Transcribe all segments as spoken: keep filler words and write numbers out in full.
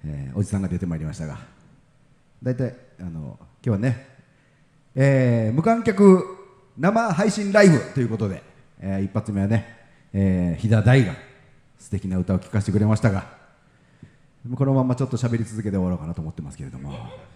えー、おじさんが出てまいりましたが、大体あの今日はね、えー、無観客生配信ライブということで、えー、一発目はね、えー、飛騨大が素敵な歌を聴かせてくれましたが、このままちょっと喋り続けて終わろうかなと思ってますけれども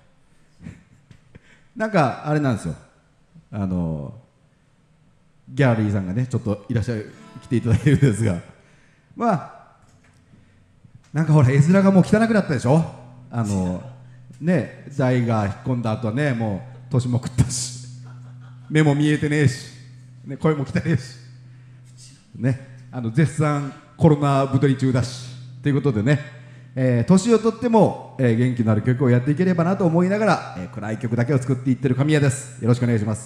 なんかあれなんですよ、あのギャラリーさんがねちょっといらっしゃい来ていただいてるんですが、まあなんかほら絵面がもう汚くなったでしょ。あのね、大が引っ込んだ後はね、もう年も食ったし目も見えてねえし、ね、声も汚ねえしね、あの絶賛コロナ太り中だしということでね、えー、年をとっても、えー、元気のある曲をやっていければなと思いながら、えー、暗い曲だけを作っていってる神谷です。よろしくお願いします。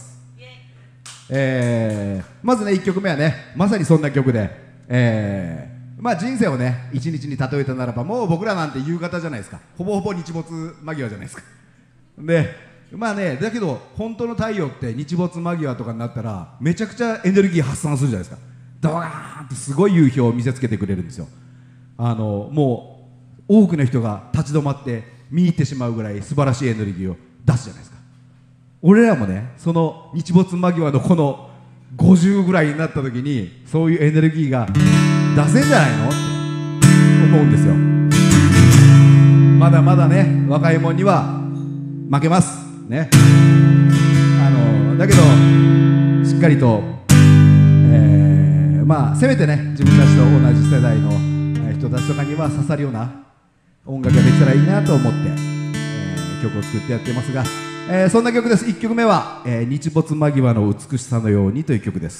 えー、まずねいっきょくめはねまさにそんな曲で、えー、まあ人生をね一日に例えたならば、もう僕らなんて夕方じゃないですか。ほぼほぼ日没間際じゃないですか。でまあね、だけど本当の太陽って日没間際とかになったらめちゃくちゃエネルギー発散するじゃないですか。ドワーンとすごい夕日を見せつけてくれるんですよ。あのもう多くの人が立ち止まって見入ってしまうぐらい素晴らしいエネルギーを出すじゃないですか。俺らもねその日没間際のこのごじゅうぐらいになった時にそういうエネルギーが出せんじゃないのって思うんですよ。まだまだね若いもんには負けますね。あのだけどしっかりと、えー、まあせめてね自分たちと同じ世代の人たちとかには刺さるような音楽ができたらいいなと思って、えー、曲を作ってやってますが、えー、そんな曲です。いっきょくめは、えー、日没間際の美しさのようにという曲です。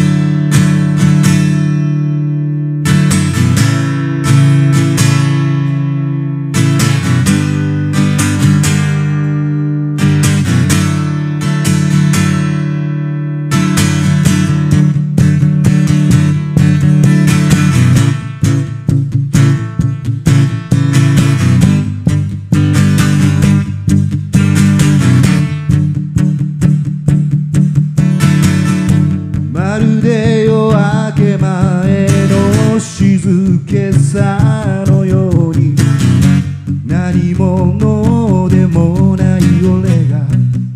まるで夜明け前の静けさのように、何者でもない俺が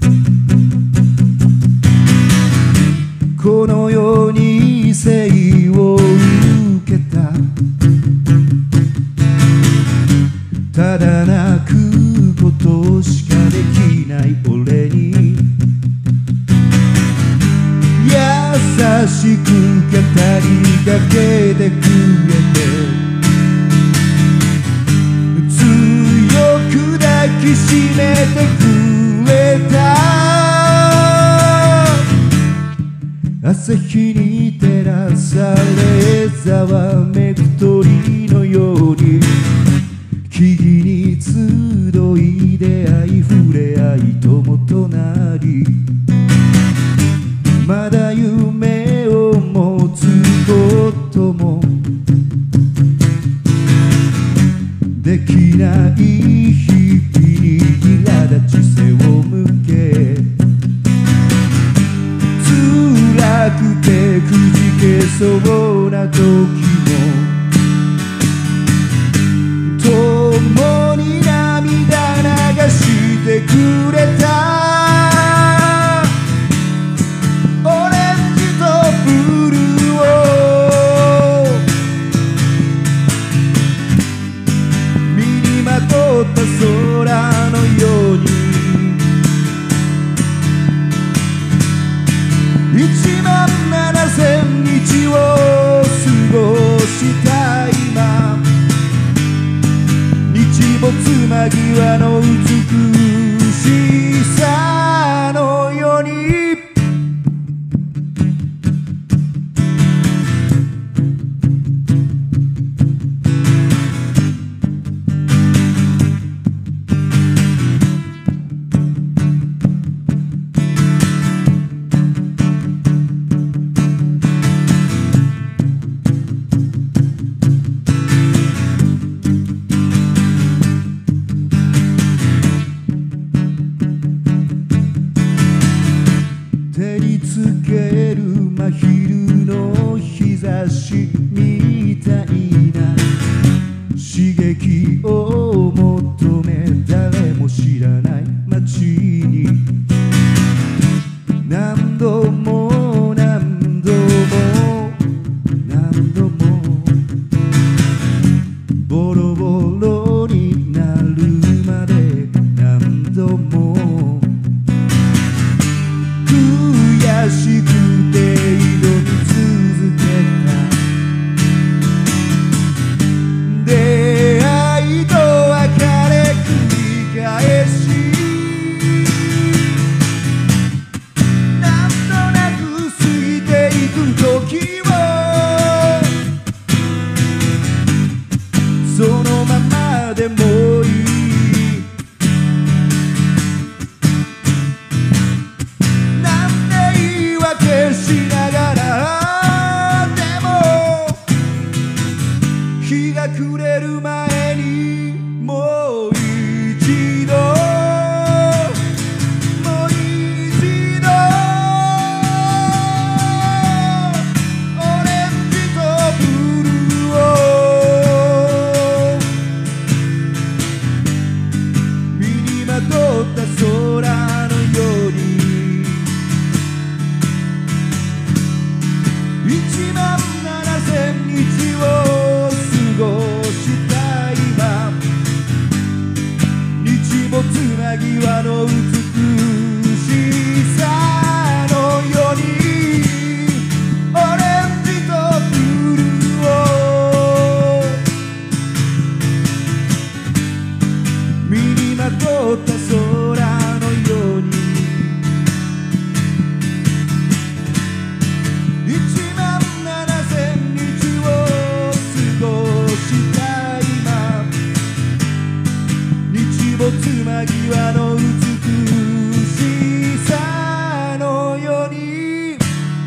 この世に生を受けた。ただ泣くことしかできない俺に優しく語りかけてくれて、強く抱きしめてくれた。朝日に照らされざわめく鳥のように、木々に集い出会い触れ合い友となり、まだ夢を持つこともできない日々に苛立ち背を向け、辛くてくじけそうな時も共に涙流してくれた。空のようにいちまんななせんにちを過ごした今、日没間際の美しさのように。照りつける真昼の日差しみたいな刺激を頃になるまで何度も悔しくて挑み続けた出会いと別れ繰り返しなんとなく過ぎていく時をそのままでもいいなんて言い訳しながらでも日が暮れる前にもう一度もう一度オレンジとブルーを身にまとった空のようにいちまんななせんにちを過ごした今日没間際の美しさのようにオレンジとブルーを身にまとった空のようにいちまんななせんにちを過ごした今日没間際の美しさのように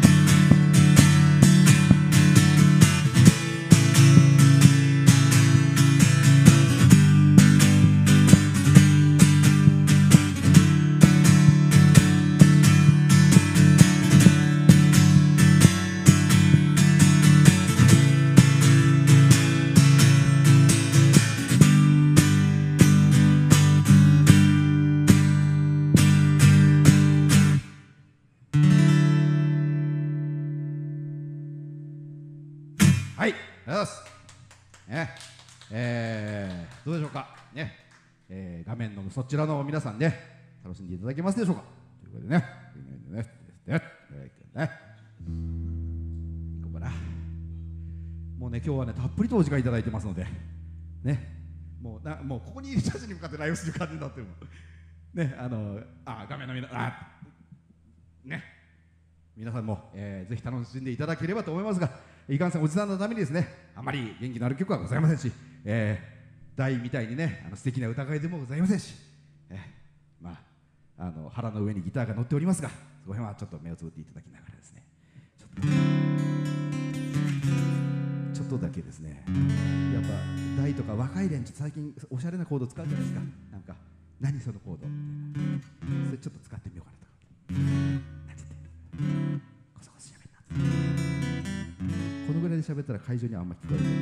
はい、ありがとうございます。ね、えー、どうでしょうか。ね、えー、画面のそちらの皆さんね、楽しんでいただけますでしょうか。ということでね、ね、ね、ね、ね、いこうかな。もうね、今日はね、たっぷりとお時間いただいてますので、ね、もうな、もうここにいる人たちに向かってライブする感じになってるもん。ね、あの、あ、画面の皆さん、あ、ね、皆さんも、えー、ぜひ楽しんでいただければと思いますが。いかんせんおじさんのためにですね、あまり元気のある曲はございませんし、えー、大みたいにね、あの素敵な歌声でもございませんし、えー、まあ、あの腹の上にギターが乗っておりますが、そこら辺はちょっと目をつぶっていただきながらですね、ちょっとちょっとだけですね、やっぱ大とか若い連中最近おしゃれなコード使うじゃないですか。なんか何そのコードみたいな、それちょっと使ってみようかなと。なんて言ってコソコソしゃべんな。このぐらいで喋ったら会場にはあんま聞こえる、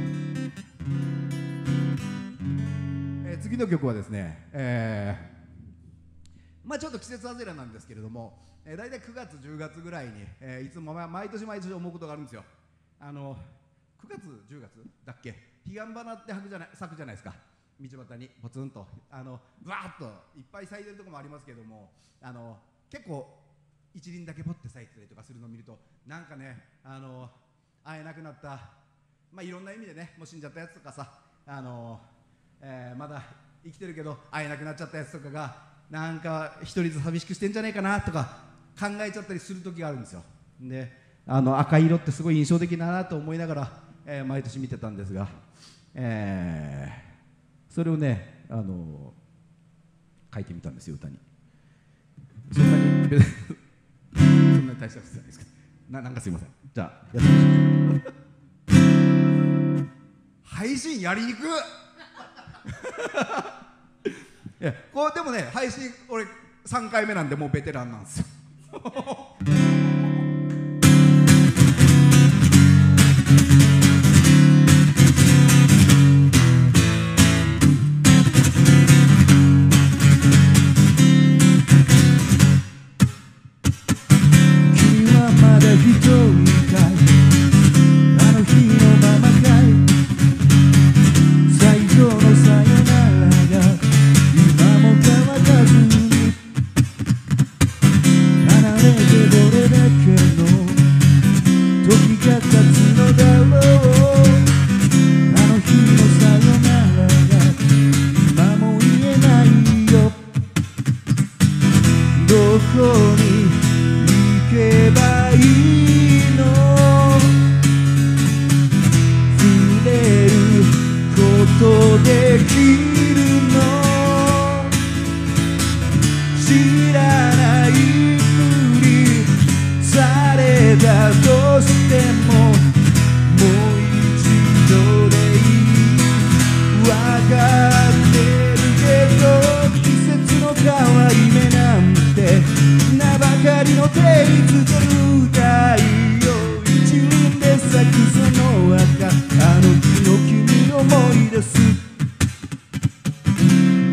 えー、次の曲はですね、えー、まあちょっと季節外れなんですけれども、えー、大体くがつじゅうがつぐらいに、えー、いつも、まあ、毎年毎年思うことがあるんですよ。あのくがつじゅうがつだっけ、彼岸花って咲くじゃない、咲くじゃないですか。道端にポツンとあのわーっといっぱい咲いてるところもありますけども、あの結構一輪だけポッて咲いてたりとかするのを見ると、なんかね、あの会えなくなった、まあいろんな意味でね、もう死んじゃったやつとかさ、あの、えー、まだ生きてるけど会えなくなっちゃったやつとかがなんか一人ずつ寂しくしてんじゃないかなとか考えちゃったりする時があるんですよ。で、あの赤色ってすごい印象的だなと思いながら、えー、毎年見てたんですが、えー、それをね、あの書いてみたんですよ、歌に。そんなにそんなに大したことじゃないですけど、な、なんかすいません。じゃあやってみましょう。配信やりにくいや、こうでもね、配信俺さんかいめなんでもうベテランなんですよ君はまだ一人かい、あの日のままかい、最後の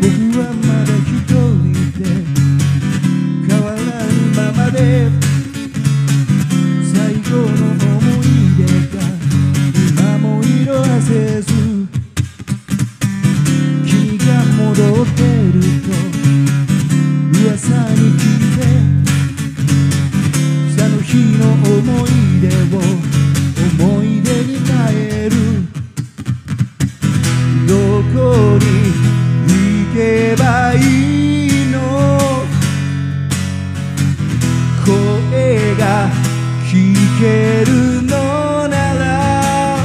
僕はまだ一人で変わらぬままで最後の思い出が今も色あせず君が戻ってると噂に聞いてあの日の思い出を思い出に変えるどこに行けばいいの声が聞けるのなら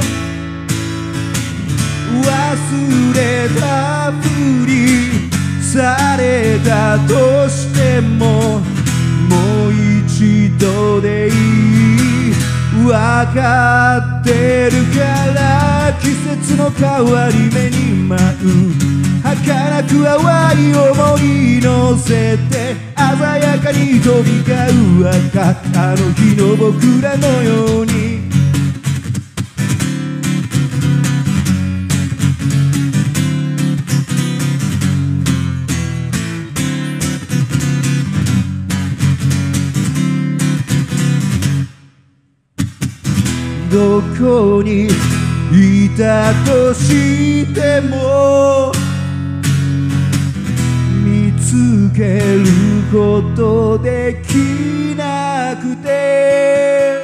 忘れたふりされたとしてももう一度でいい分かってるから季節の変わり目に舞う儚く淡い思い乗せて鮮やかに飛び交う赤あの日の僕らのようにどこにいたとしても見つけることできなくて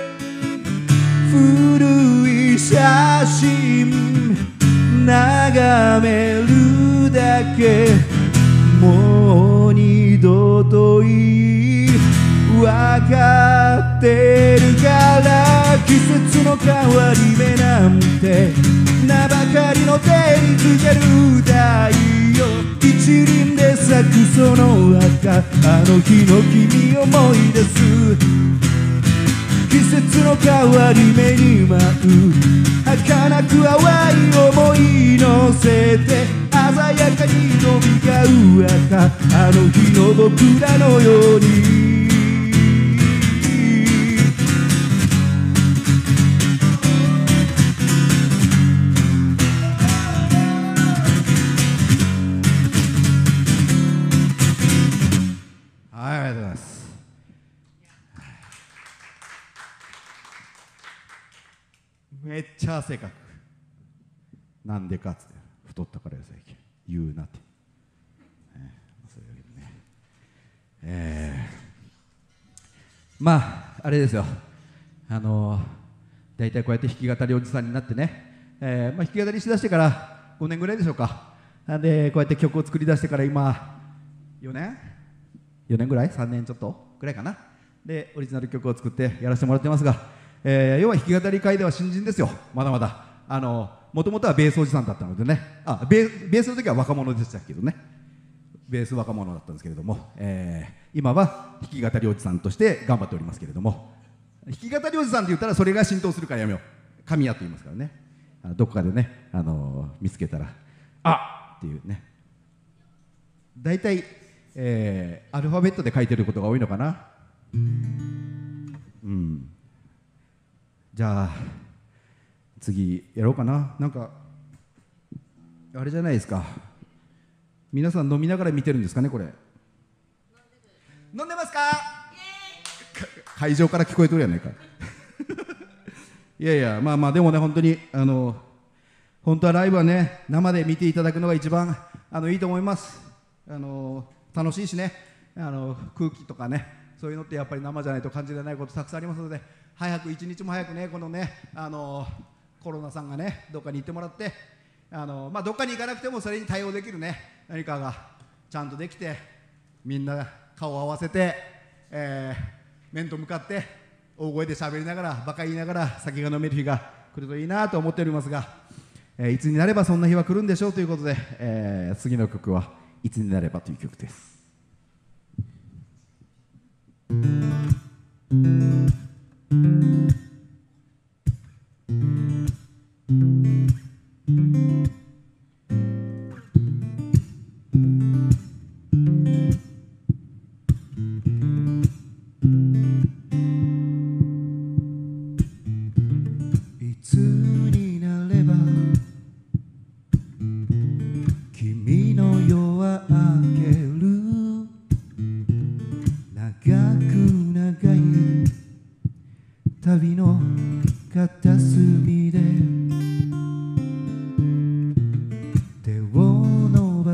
古い写真眺めるだけもう二度といい分かってるから季節の変わり目なんて名ばかりの手につける太陽一輪で咲くその赤あの日の君思い出す季節の変わり目に舞う儚く淡い思い乗せて鮮やかに飛び交う赤あの日の僕らのようにめっちゃ汗かくなんでかっつって太ったからよ最近言うなって、えー、そういうわけでねえー、まああれですよあのー、大体こうやって弾き語りおじさんになってね、えーまあ、弾き語りしだしてからごねんぐらいでしょうかなんでこうやって曲を作り出してから今よねんよねんぐらいさんねんちょっとぐらいかなでオリジナル曲を作ってやらせてもらってますがえー、要は弾き語り界では新人ですよまだまだあのもともとはベースおじさんだったのでねあ ベ, ベースの時は若者でしたけどねベース若者だったんですけれども、えー、今は弾き語りおじさんとして頑張っておりますけれども弾き語りおじさんって言ったらそれが浸透するからやめよう神谷と言いますからねあどこかでね、あのー、見つけたらあっっていうね大体、えー、アルファベットで書いてることが多いのかなうんじゃあ次やろうかななんかあれじゃないですか皆さん飲みながら見てるんですかねこれ飲んでますか会場から聞こえとるやないかいやいやまあまあでもね本当にあの本当はライブはね生で見ていただくのが一番あのいいと思いますあの楽しいしねあの空気とかねそういうのってやっぱり生じゃないと感じられないことたくさんありますので早く一日も早くねこのねあのコロナさんがねどっかに行ってもらってあの、まあ、どっかに行かなくてもそれに対応できるね何かがちゃんとできてみんな顔を合わせて、えー、面と向かって大声で喋りながらバカ言いながら酒が飲める日が来るといいなと思っておりますが、えー、いつになればそんな日は来るんでしょうということで、えー、次の曲はいつになればという曲です。いつになれば君の弱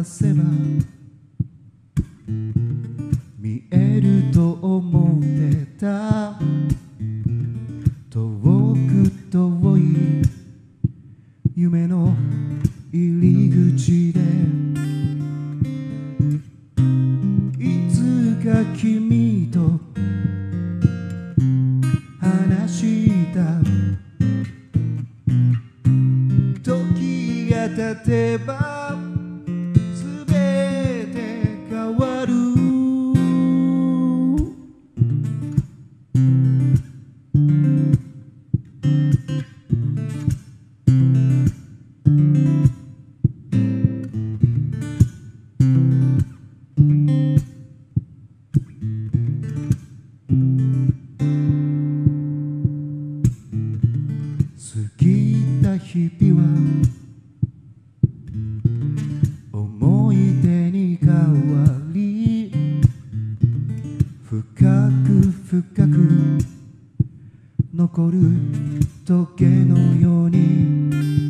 せば見えると思ってた遠く遠い夢の入り口でいつか君と話した時が経てばすべて変わる過ぎた日々は思い出に変わり深く深く残る時計のように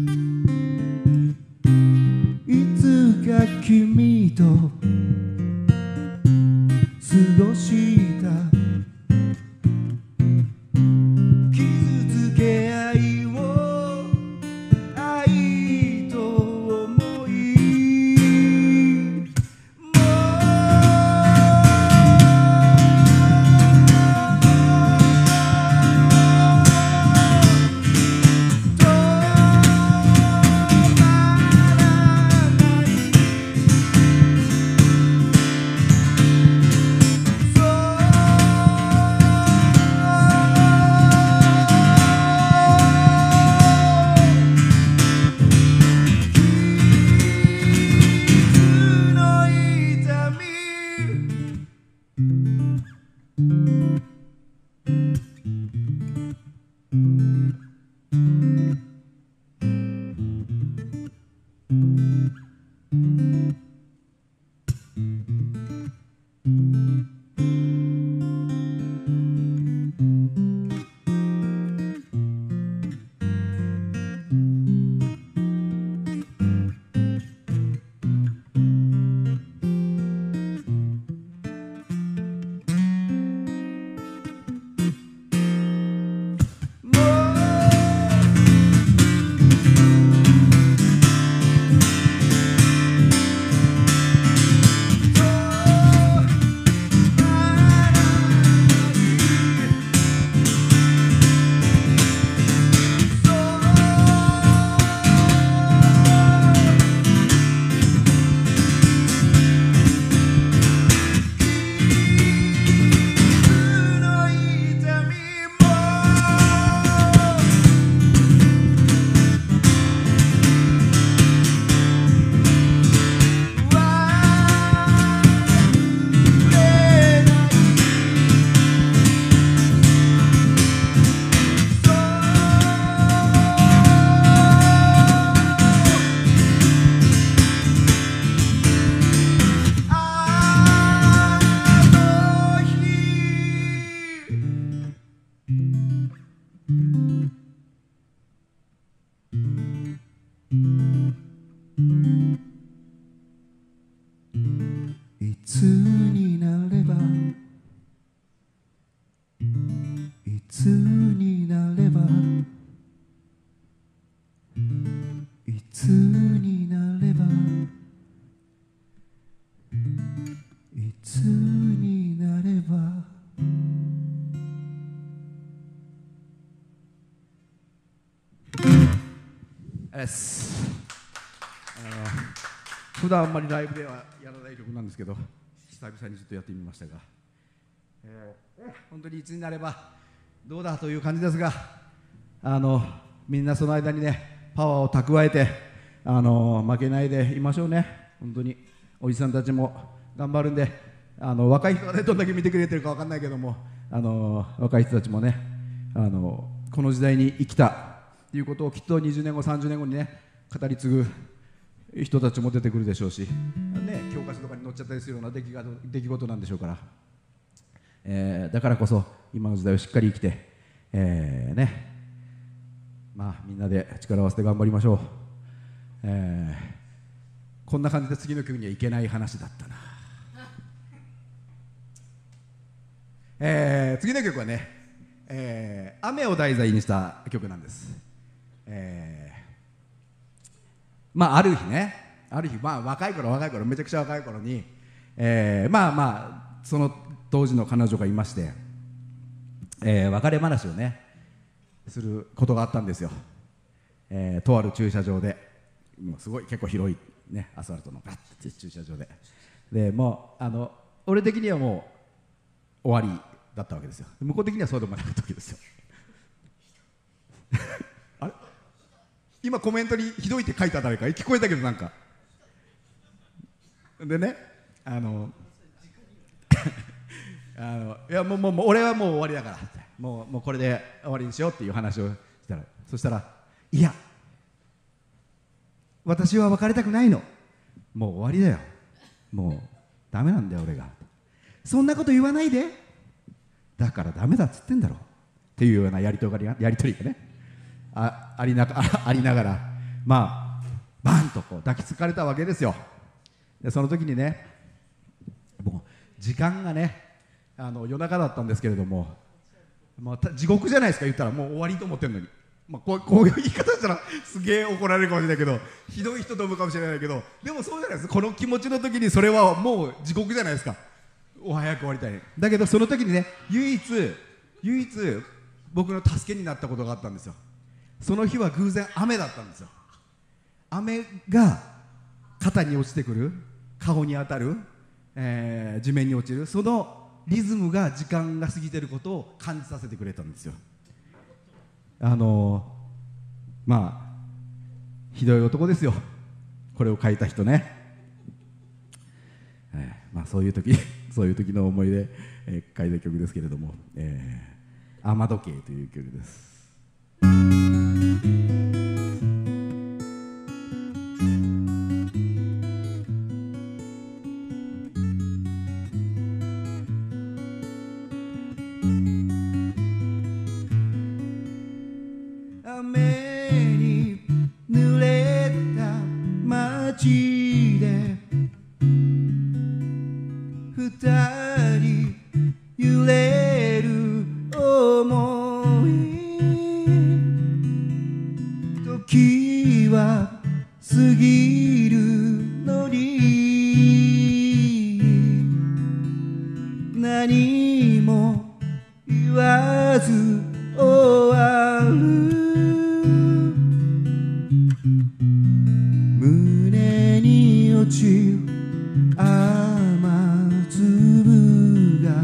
いつか君と過ごした傷つけ合いを愛と思いもう止まらないいつになればいつになればいつになればいつになればあれですあの普段あんまりライブではやらない曲なんですけど久々にちょっとやってみましたが、えー、本当にいつになればどうだという感じですがあのみんなその間にねパワーを蓄えてあの負けないでいましょうね。本当におじさんたちも頑張るんであの若い人が、ね、どんだけ見てくれてるか分かんないけどもあの若い人たちもねあのこの時代に生きたということをきっとにじゅうねんごさんじゅうねんごにね語り継ぐ人たちも出てくるでしょうし、ね、教科書とかに載っちゃったりするような出来事、出来事なんでしょうから、えー、だからこそ今の時代をしっかり生きて、えーねまあ、みんなで力を合わせて頑張りましょう。えーこんな感じで次の曲にはいけない話だったな。えー、次の曲はね、えー、雨を題材にした曲なんです。えー、まあある日ね、ある日、まあ若い頃若い頃めちゃくちゃ若い頃に、えー、まあまあその当時の彼女がいまして、えー、別れ話をねすることがあったんですよ。えー、とある駐車場で、もうすごい結構広いねアスファルトのバッて駐車場で、でもうあの俺的にはもう終わりだったわけですよ。向こう的にはそうでもなかったわけですよ。あれ今コメントにひどいって書いた誰か聞こえたけど、なんかでね、あのあのいやもうもうもう俺はもう終わりだからって、もうもうこれで終わりにしようっていう話をしたら、そしたらいや私は別れたくないの、もう終わりだよ、もうダメなんだよ俺が、そんなこと言わないで、だからダメだっつってんだろっていうようなやり取りがやり取りがね あ, あ, りなあ, ありながら、まあバンとこう抱きつかれたわけですよ。でその時にね、もう時間がねあの夜中だったんですけれども、まあ、地獄じゃないですか、言ったらもう終わりと思ってるのに、まあ、こ, うこういう言い方したらすげえ怒られるかもしれないけど、ひどい人と思うかもしれないけど、でもそうじゃないです。この気持ちの時にそれはもう地獄じゃないですか。お早く終わりたい。だけどその時にね、唯一唯一僕の助けになったことがあったんですよ。その日は偶然雨だったんですよ。雨が肩に落ちてくる、顔に当たる、えー、地面に落ちる、そのリズムが時間が過ぎてることを感じさせてくれたんですよ。あのー、まあひどい男ですよ、これを書いた人ね。えー、まあそういう時そういう時の思い出、えー、書いた曲ですけれども、えー、雨時計という曲です。雨に濡れた街で二人揺れる想い、時は過ぎるのに何も言わず終わる、胸に落ちる雨粒が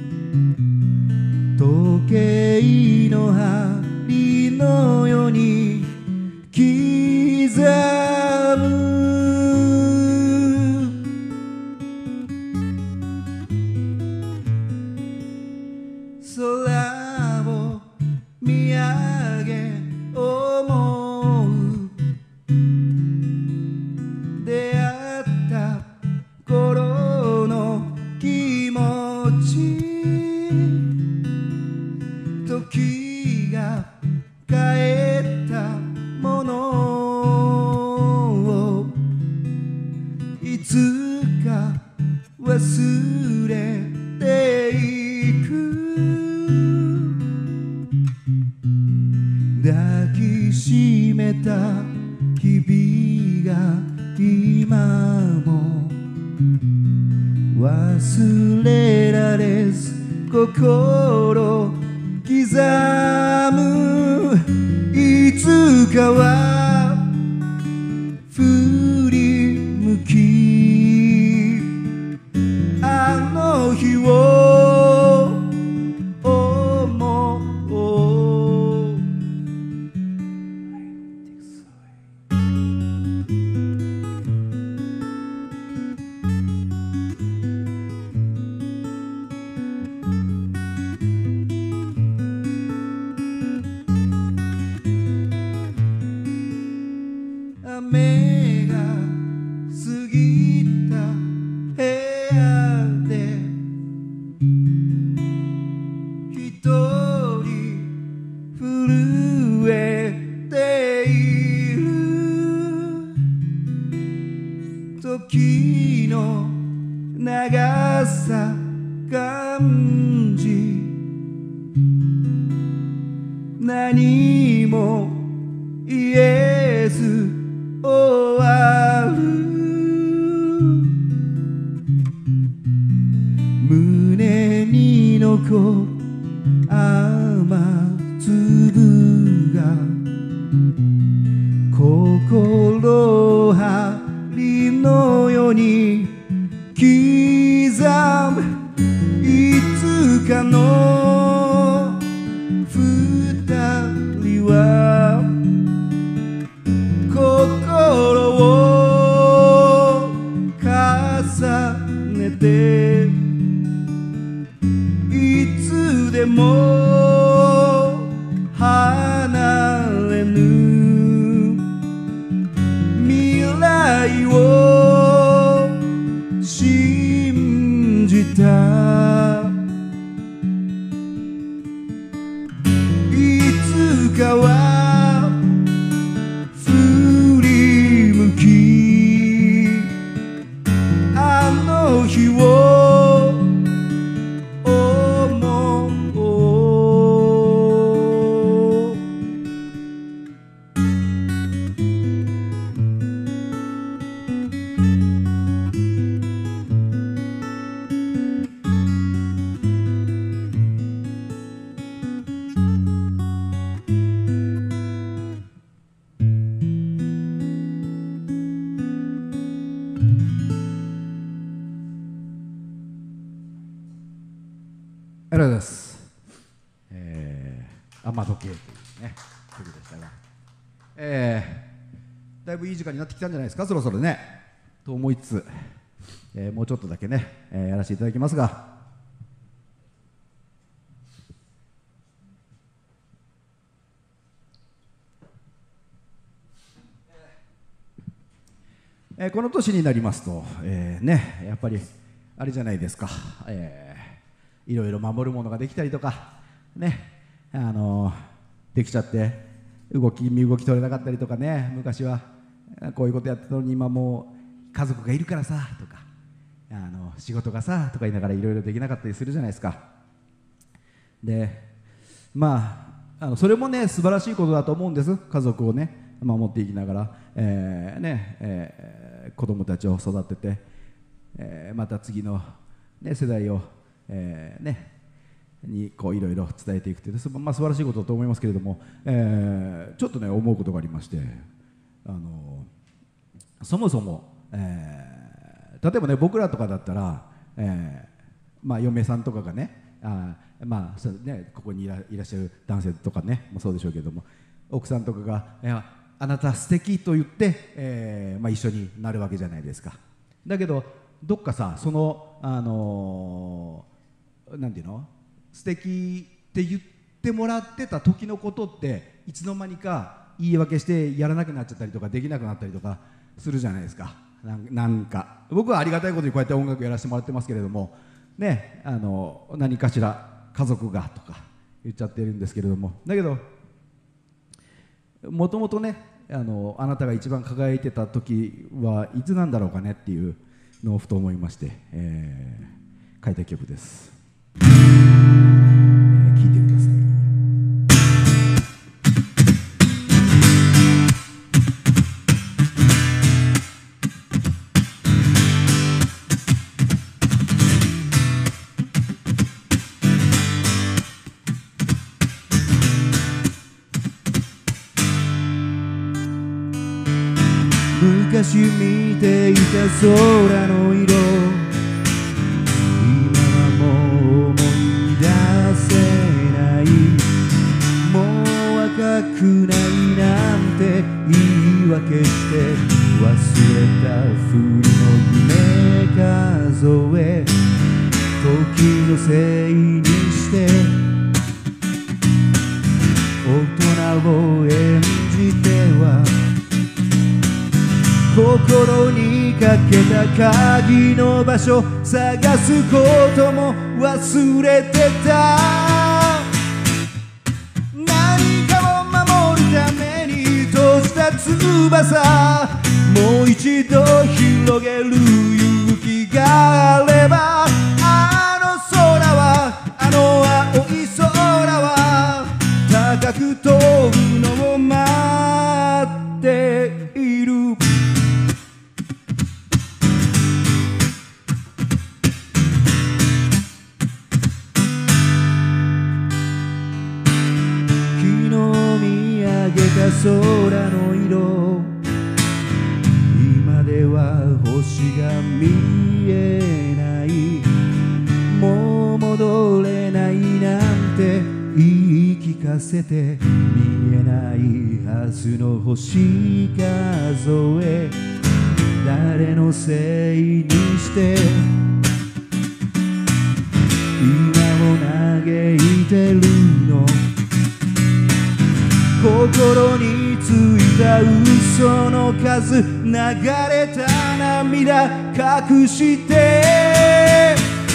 時計の針のように刻む、空を見上げ思う、出会った頃の気持ち、時が変えたものをいつか忘れていく、抱きしめた日々が今も忘れられず心刻む、いつかは振り向きあの日を思う、 時の長さ感じ何も言えず終わる胸に残る雨粒が心針のように刻むいつかの二人は心を重ねていつでも離れぬ未来を信じたいつかは振り向きあの日を思うありがとうございます。えー、雨時計というね曲でしたが、えー、だいぶいい時間になってきたんじゃないですか、そろそろねと思いつつ、えー、もうちょっとだけね、えー、やらせていただきますが、えー、この年になりますと、えー、ねやっぱりあれじゃないですか、えーいろいろ守るものができたりとかね、あのできちゃって動き身動き取れなかったりとかね、昔はこういうことやってたのに今もう家族がいるからさとか、あの仕事がさとか言いながらいろいろできなかったりするじゃないですか。でまあ、あのそれもね素晴らしいことだと思うんです。家族をね守っていきながら、えーねえー、子供たちを育てて、えー、また次の、ね、世代をえーね、にこういろいろ伝えていくという、まあ、素晴らしいことだと思いますけれども、えー、ちょっとね思うことがありまして、あのそもそも、えー、例えばね僕らとかだったら、えーまあ、嫁さんとかがねあまあそうねここにい ら, いらっしゃる男性とかねもそうでしょうけれども、奥さんとかがいやあなた素敵と言って、えーまあ、一緒になるわけじゃないですか。だけどどっかさそのあのーなんていうの素敵って言ってもらってた時のことっていつの間にか言い訳してやらなくなっちゃったりとかできなくなったりとかするじゃないですか。なんなんか僕はありがたいことにこうやって音楽やらせてもらってますけれどもね、あの何かしら家族がとか言っちゃってるんですけれども、だけどもともとね あのあなたが一番輝いてた時はいつなんだろうかねっていうのをふと思いまして、えー、書いた曲です。聴いてください。昔見ていた空の色、今はもう思い出せない。もう赤くないなんて言い訳して忘れたふりの夢数え、時のせいにして大人を演じては心にかけた鍵の場所探すことも忘れてた。何かを守るために閉じた翼、もう一度広げる夢があれば、あの空はあの青い空は高く飛ぶのを待っている。昨日見上げた空の色、今では星が見えない。もう戻れないなんて言い聞かせて、見えないはずの星数え、誰のせいにして今を嘆いてるの。心についた嘘の数、流れた涙隠して、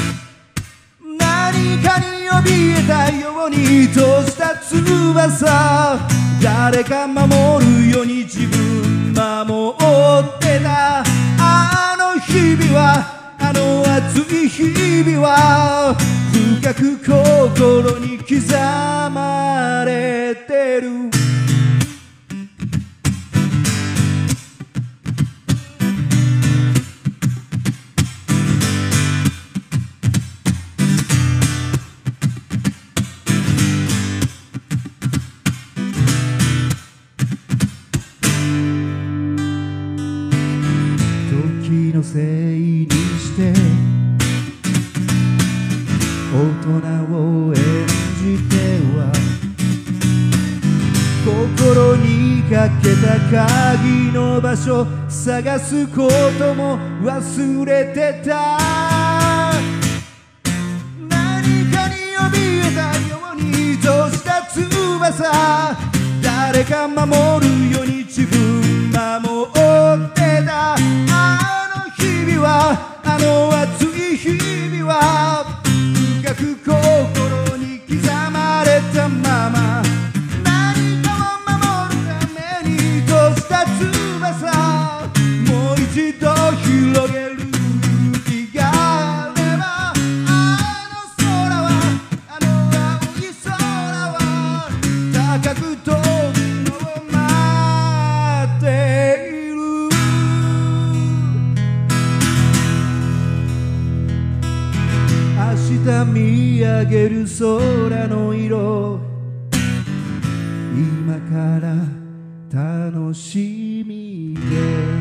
何かに怯えたように閉じた翼、誰か守るように自分守ってた。あの日々は、あの暑い日々は深く心に刻まれてる。時のせいにして大人を演じては、心にかけた鍵の場所探すことも忘れてた。何かに怯えたように閉じた翼、誰か守るように自分守ってた。あの日々は、あの暑い日々は深く心に刻まれたまま、何かを守るために閉じた翼、もう一度広げる勇気があれば、あの空は、あの青い空は高く飛ぶのを待っている。明日見上げる空の色、今から楽しみで。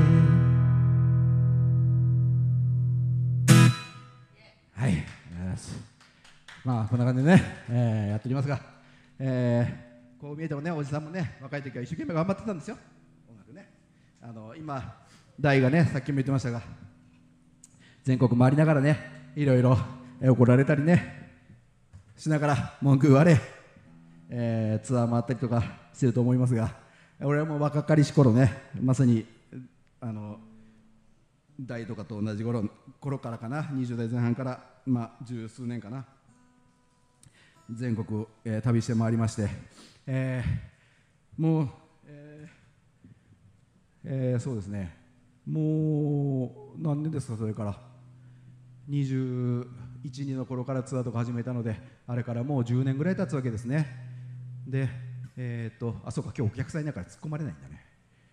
はい、ありがとうございます。まあこんな感じでね、えー、やっておりますが、えー、こう見えてもね、おじさんもね、若い時は一生懸命頑張ってたんですよ、音楽ね。あの今大がね、さっきも言ってましたが、全国回りながらね、いろいろ怒られたりねしながら文句言われ、えー、ツアー回ったりとかしてると思いますが、俺はもう若かりし頃ね、まさにあの大とかと同じ頃頃からかな、にじゅう代前半から、まあ、十数年かな、全国、えー、旅して回りまして、えー、もう、えーえー、そうですね、もう何年ですか、それからにじゅういち、にの頃からツアーとか始めたので、あれからもうじゅうねんぐらい経つわけですね。で、えー、っとあ、そうか、今日お客さんいないから突っ込まれないんだね、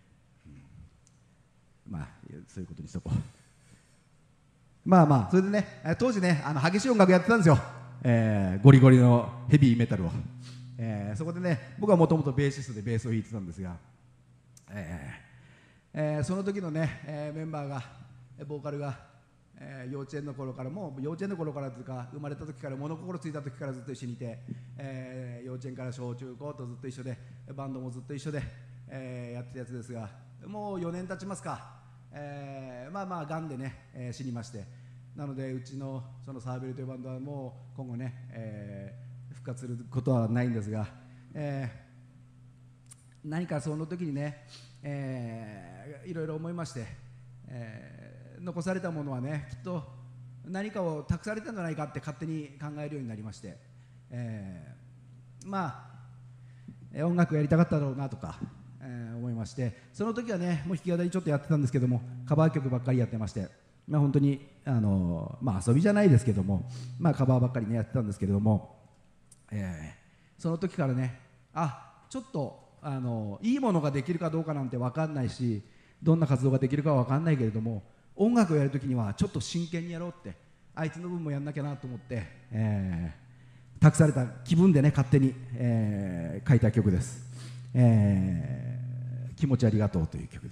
うん、まあそういうことにしとこう。まあまあ、それでね、当時ね、あの激しい音楽やってたんですよ、えー、ゴリゴリのヘビーメタルを、えー、そこでね、僕はもともとベーシストでベースを弾いてたんですが、えーえー、その時のね、えー、メンバーが、ボーカルが、えー、幼稚園の頃から、もう幼稚園の頃からというか、生まれた時から、物心ついた時からずっと一緒にいて、えー、幼稚園から小中高とずっと一緒で、バンドもずっと一緒で、えー、やってたやつですが、もうよねん経ちますか、えー、まあまあがんでね、えー、死にまして、なのでうちのそのサーベルというバンドはもう今後ね、えー、復活することはないんですが、えー、何かその時にね、えー、いろいろ思いまして、えー残されたものはね、きっと何かを託されたんじゃないかって勝手に考えるようになりまして、えー、まあ音楽やりたかっただろうなとか、えー、思いまして、その時はね、もう弾き語りちょっとやってたんですけども、カバー曲ばっかりやってまして、 まあ、本当にあの、まあ、遊びじゃないですけども、まあ、カバーばっかりねやってたんですけれども、えー、その時からね、あ、ちょっとあのいいものができるかどうかなんて分かんないし、どんな活動ができるかは分かんないけれども、音楽をやる時にはちょっと真剣にやろうって、あいつの分もやんなきゃなと思って、えー、託された気分でね勝手に、えー、書いた曲です、えー、気持ちありがとうという曲です。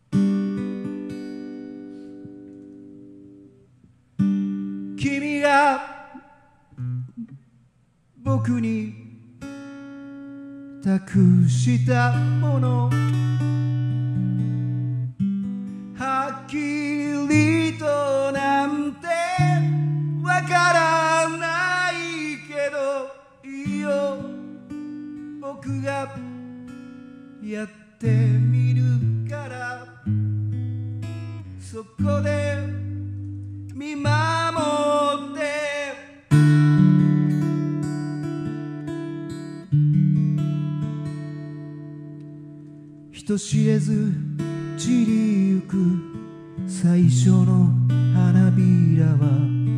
君が僕に託したもの、はっきりとなんてわからないけどいいよ、僕がやってみるから、そこで見守って人知れず散りゆく最初の花びらは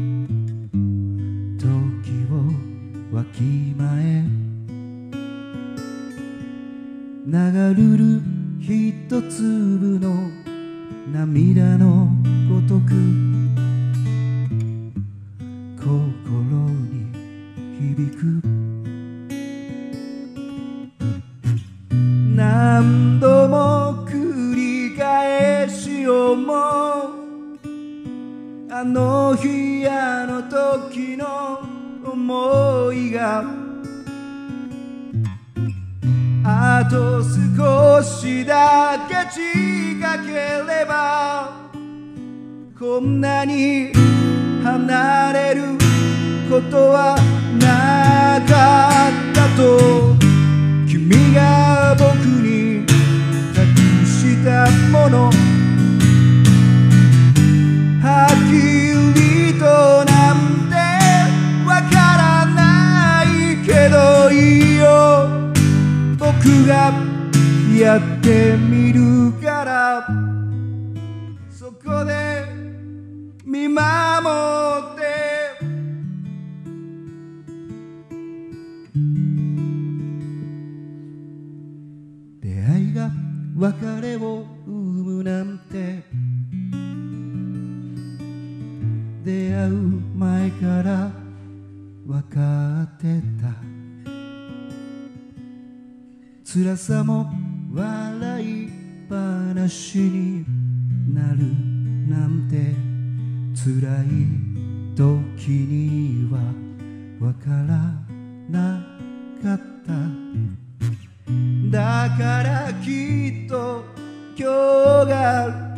時をわきまえ、流れる一粒の涙のごとく心に響く。何度も繰り返し思う、あの日あの時の思いが、あと少しだけ近ければこんなに離れることはなかったと、君が僕に託したもの、はっきりとなんてわからないけどいいよ、僕がやってみるから、そこで見守って。出会いが別れを生むなんて出会う前から分かってた、辛さも笑い話になるなんて、辛い時には分からなかった、だからきっと今日が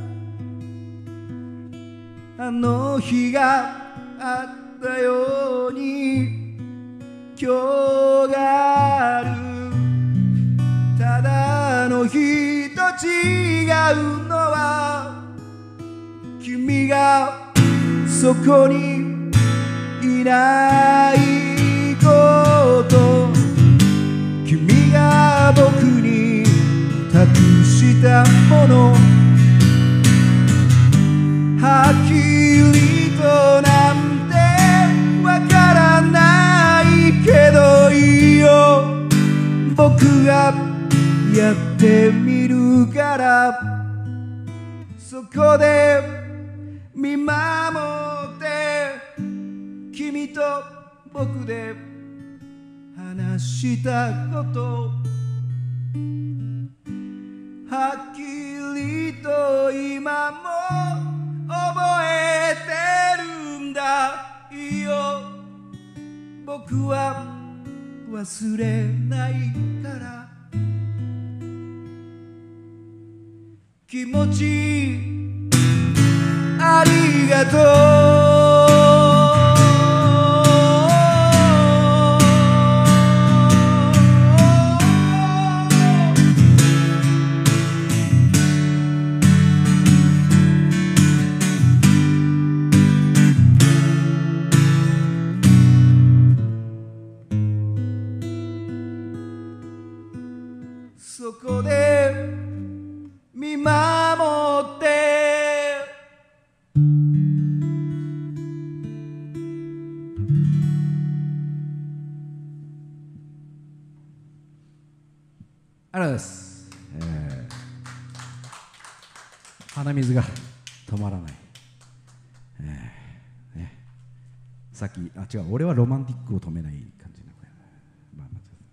あの日があったように今日がある、ただあの日と違うのは君がそこにいないこと、君が僕に託したもの、はっきりとなんてわからないけどいいよ、僕がやってみるから、そこで見守って君と僕で話したこと、はっきりと今も覚えてるんだ、いいよ、僕は忘れないから、気持ちありがとう。そこで見守ってからです、えー、鼻水が止まらない、えーね、さっきあ違う俺はロマンティックを止めない感じなのかな、ま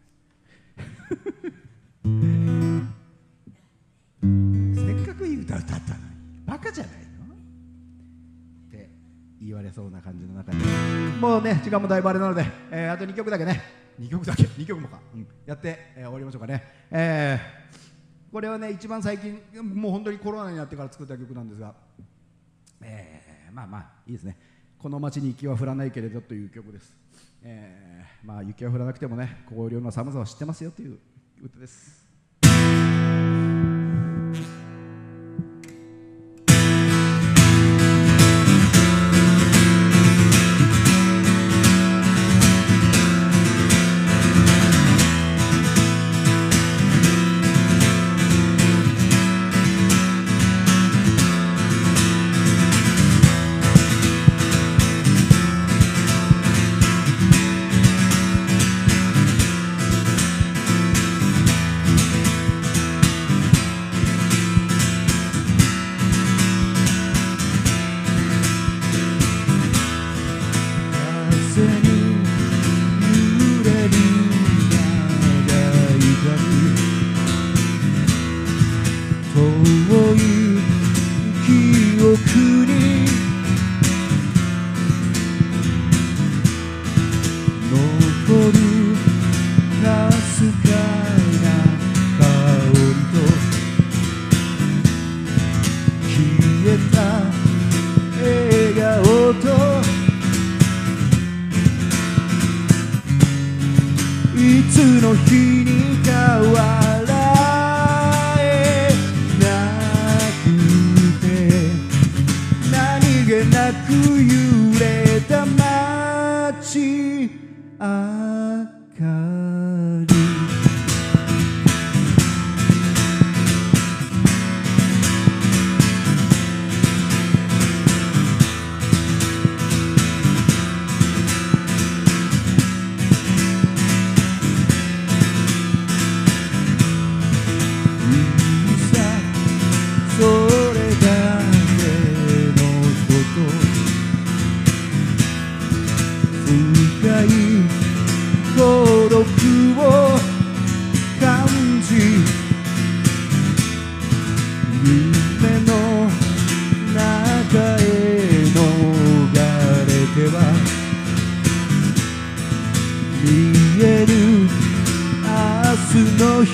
あまあ、せっかくいい歌歌ったのにバカじゃないのって言われそうな感じの中で、もうね時間もだいぶあれなので、えー、あとにきょくだけねにきょくだけにきょくもか、うん、やって、えー、終わりましょうかね、えー、これはね一番最近もう本当にコロナになってから作った曲なんですが、えー、まあまあいいですね。この街に雪は降らないけれどという曲です、えー、まあ雪は降らなくてもねここよりの寒さは知ってますよという歌です。いつの日にか笑えなくて何気なく揺れた街明かり、それだけのこと深い孤独を感じ夢の中へ逃れては見える明日の日、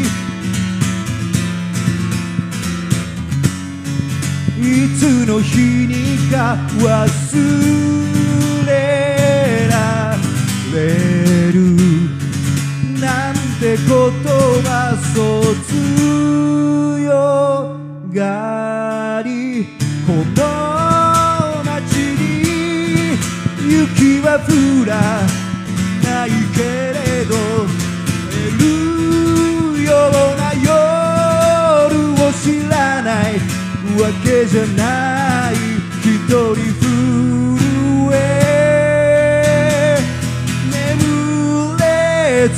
いつの日にか忘れられるなんて言葉そ強がり、この街に雪は降らないけれど降るような夜を知らないわけじゃない、一人震え眠れず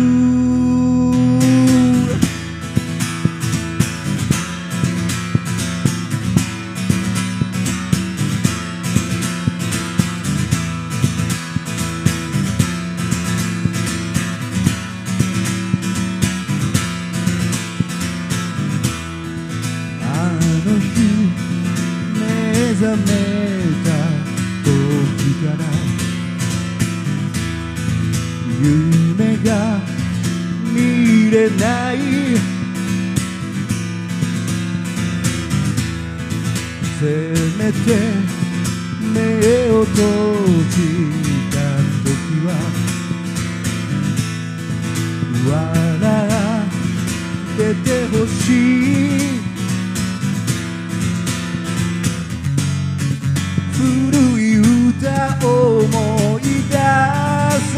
目覚めた時から夢が見れない、せめて目を閉じた時は笑っててほしい、古い歌思い出せ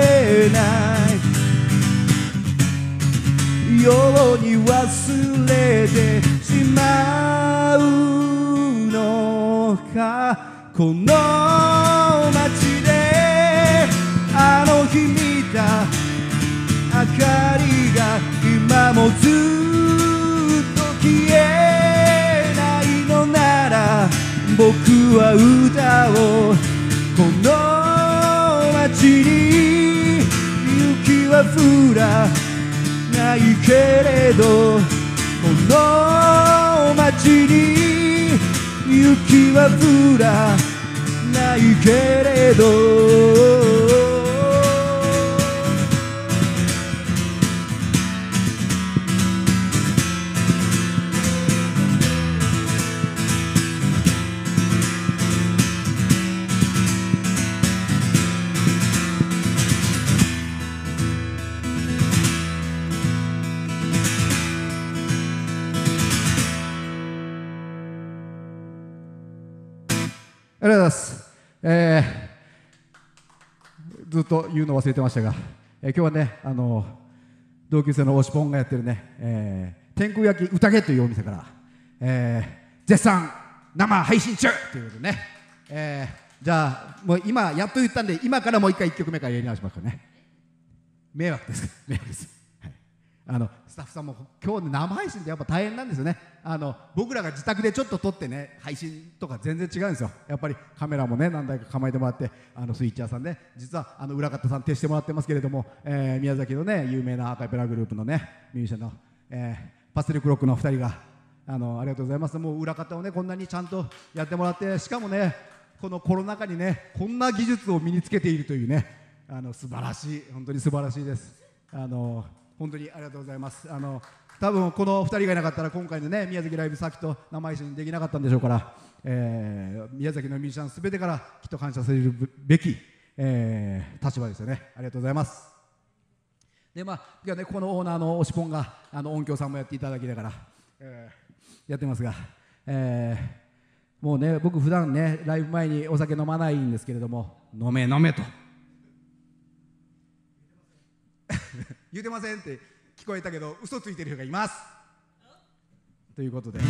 ないように忘れてしまうのか、この街であの日見た明かりが今はもうずっと消えないのなら僕は歌おう。この街に雪は降らないけれど、この街に雪は降らないけれど、ありがとうございます。えー、ずっと言うの忘れてましたが、えー、今日はね、あの同級生のおしぽんがやってるね、えー、天空焼き宴というお店から、えー、絶賛生配信中ということでね、えー、じゃあもう今やっと言ったんで、今からもう一回いっきょくめからやり直しますからね。迷惑です迷惑です、はい、あのスタッフさんも今日の生配信ってやっぱ大変なんですよね。あの僕らが自宅でちょっと撮ってね、配信とか全然違うんですよ。やっぱりカメラもね何台か構えてもらって、あのスイッチャーさんね、実はあの裏方さん徹してもらってますけれども、えー、宮崎のね有名なアカペラグループのねミュージシャンの、えー、パステルクロックのふたりがあのありがとうございます。もう裏方をねこんなにちゃんとやってもらって、しかもねこのコロナ禍にねこんな技術を身につけているというね、あの素晴らしい、本当に素晴らしいです。あの本当にありがとうございます。あの多分このふたりがいなかったら今回のね宮崎ライブさっきと生配信できなかったんでしょうから、えー、宮崎のミュージシャンすべてからきっと感謝されるべき、えー、立場ですよね。ありがとうございます。でまあ今日はねこのオーナーのおしぽんがあの音響さんもやっていただきながら、えー、やってますが、えー、もうね僕普段ねライブ前にお酒飲まないんですけれども、飲め飲めと言うてませんって聞こえたけど嘘ついてる人がいますということで、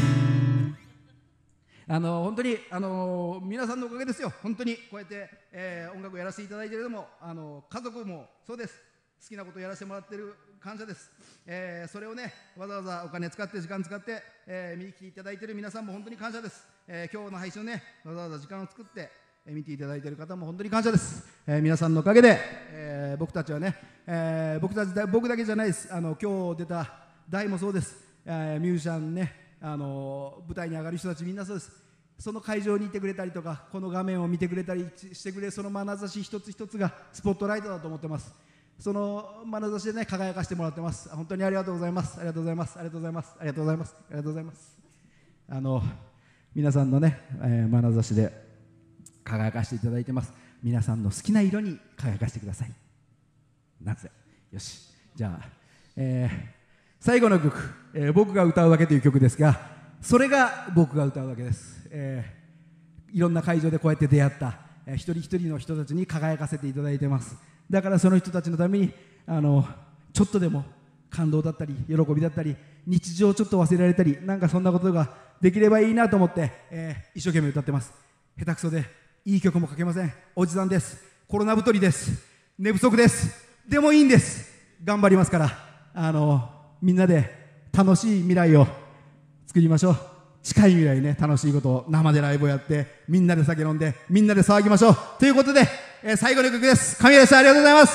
あの本当にあの皆さんのおかげですよ。本当にこうやって、えー、音楽をやらせていただいているのもあの家族もそうです。好きなことをやらせてもらっている感謝です、えー、それをねわざわざお金使って時間使って、えー、見に来ていただいている皆さんも本当に感謝です、えー、今日の配信をねわざわざ時間を作って見ていただいている方も本当に感謝です、えー、皆さんのおかげで、えー、僕たちはね、えー、僕たちだ僕だけじゃないです。あの今日出た大もそうです、えー、ミュージシャンね、あの舞台に上がる人たちみんなそうです。その会場にいてくれたりとかこの画面を見てくれたりしてくれるその眼差し一つ一つがスポットライトだと思ってます。その眼差しでね輝かしてもらってます。本当にありがとうございます。ありがとうございます。ありがとうございます。ありがとうございます。ありがとうございます。あの皆さんのね、えー、眼差しで輝かしていただいてます。皆さんの好きな色に輝かしてください。なぜよし、じゃあ、えー、最後の曲、えー、僕が歌うわけという曲ですが、それが僕が歌うわけです、えー、いろんな会場でこうやって出会った、えー、一人一人の人たちに輝かせていただいてます。だからその人たちのためにあのちょっとでも感動だったり喜びだったり日常をちょっと忘れられたりなんかそんなことができればいいなと思って、えー、一生懸命歌ってます。下手くそでいい曲も書けません。おじさんです。コロナ太りです。寝不足です。でもいいんです。頑張りますから、あのみんなで楽しい未来を作りましょう。近い未来ね、楽しいことを生でライブをやってみんなで酒飲んでみんなで騒ぎましょうということで、えー、最後の曲です。神谷さんありがとうございます。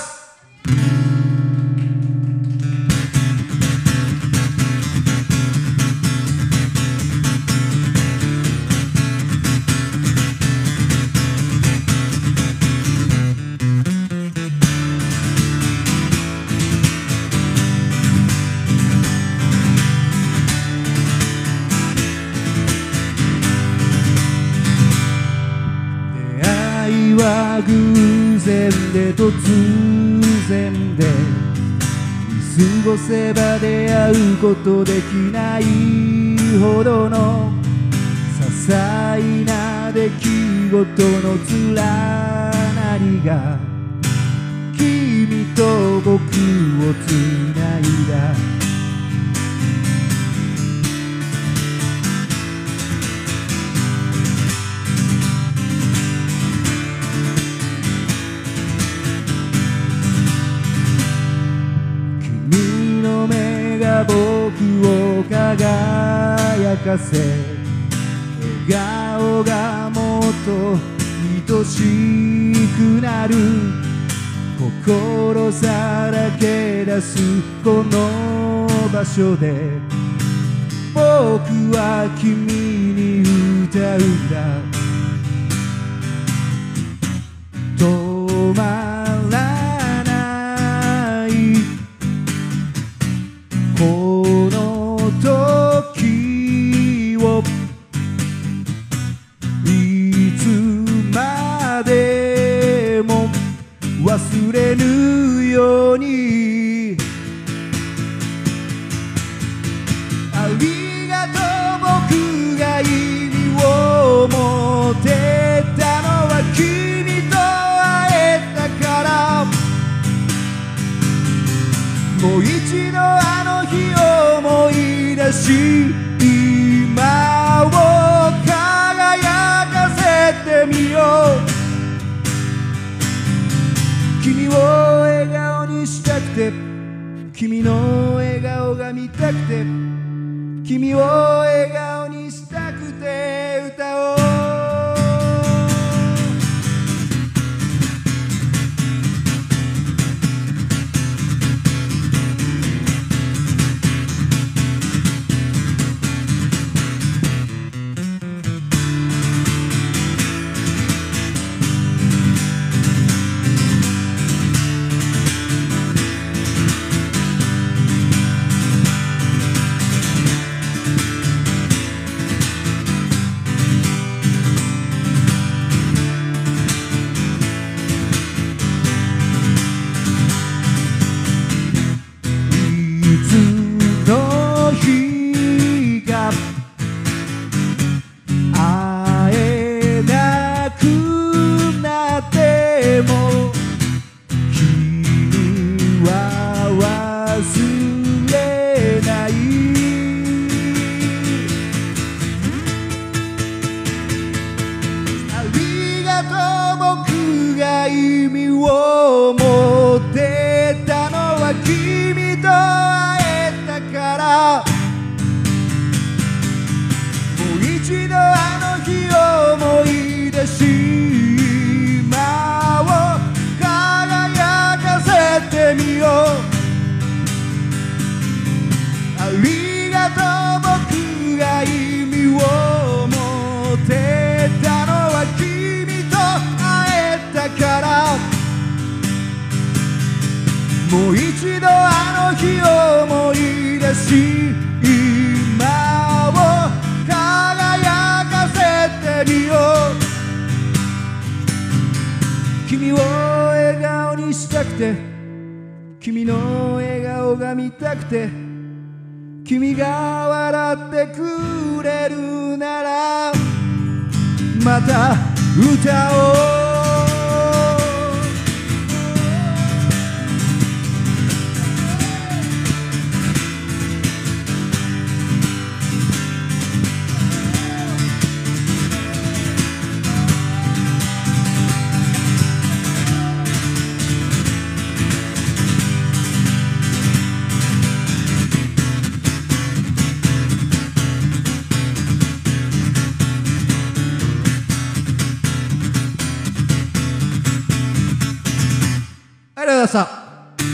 偶然で突然で見過ごせば出会うことできないほどの些細な出来事の連なりが君と僕をつないだ。僕輝かせ笑顔がもっと愛しくなる心さらけ出すこの場所で僕は君に歌うんだ止まらないこの時をいつまでも忘れぬようにありがとう僕が意味を持ってたのは君と会えたからもう一度あの日思い出し今を輝かせてみよう君を笑顔にしたくて君の笑顔が見たくて君を笑顔にしたくて歌おう意味を持ってたのは君と会えたからもう一度あの日思い出し今を輝かせてみようありがとう僕が意味を持ってたのは君と会えたからもう一度あの日思い出し今を輝かせてみよう君を笑顔にしたくて君の笑顔が見たくて君が笑ってくれるならまた歌おうありがとうございました、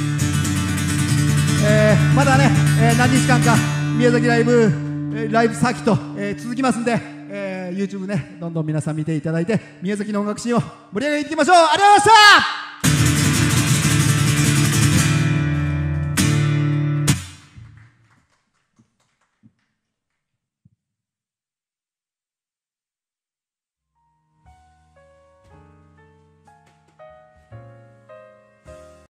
えー、まだね、えー、何日間か宮崎ライブ、えー、ライブサーキット、えー、続きますんで、えー、YouTube ねどんどん皆さん見ていただいて宮崎の音楽シーンを盛り上げていきましょう。ありがとうございました。